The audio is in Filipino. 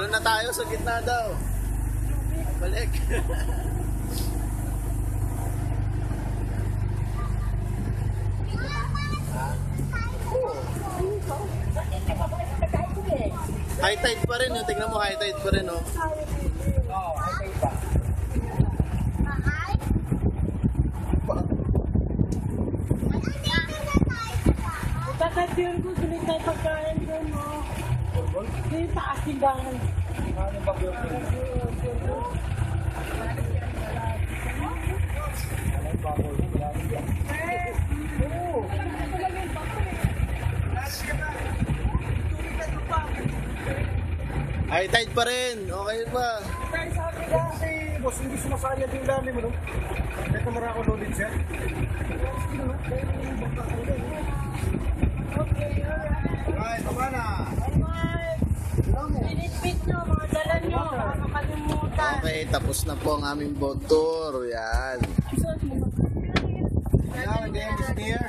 Meron na tayo sa gitna daw. Balik. High tide pa rin, tingnan mo, high tide pa rin, oh. Oo, high tide pa. Kakatiyan ko, sulit tayo pagkain doon, no? Hindi, taas yung gangan. Ano ba yun? High tide pa rin, okay ba? Kasi, boss, hindi sumasayad yung dami mo, no? Ito mara ako loaded siya. Ay, tama na. Pinipit nyo, mga dala nyo, baka makalimutan. Okay, tapos na po ang aming boat tour. Yan. Now, at the end of the year,